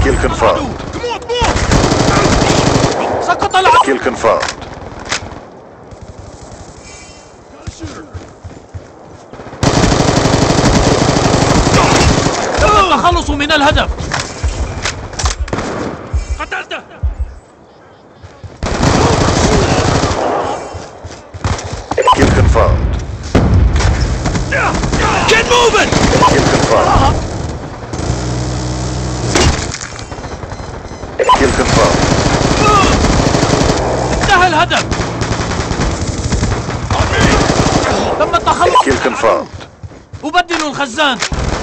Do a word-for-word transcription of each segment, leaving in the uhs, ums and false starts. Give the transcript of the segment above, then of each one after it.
Kill confirmed. سقط العدو. Kill confirmed. التخلص من الهدف. قتلته. Kill confirmed. Get moving. Kill confirmed. Kill confirmed. انتهى الهدف. تم التخلص. Kill confirmed. أبدل الخزان.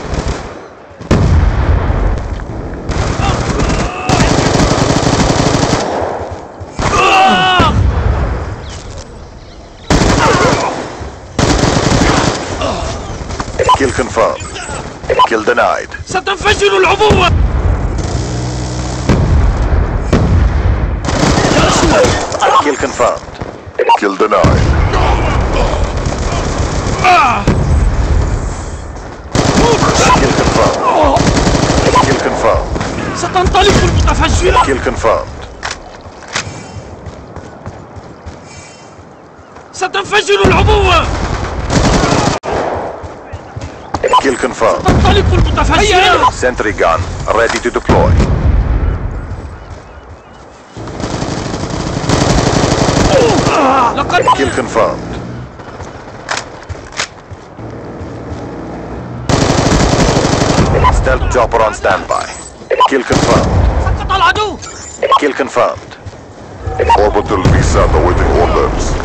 Kill confirmed. Kill denied. ستنفجر العبوة. Kill confirmed. Kill denied. Kill confirmed. Kill confirmed. ستنطلق المتفجرة. Kill confirmed. ستنفجر العبوة. Kill confirmed. تنطلق المتفجرة. Sentry gun ready to deploy. لقد Kill confirmed. Stealth chopper on standby. Kill confirmed. سقط العدو. Kill confirmed. Orbital V SAT awaiting orders.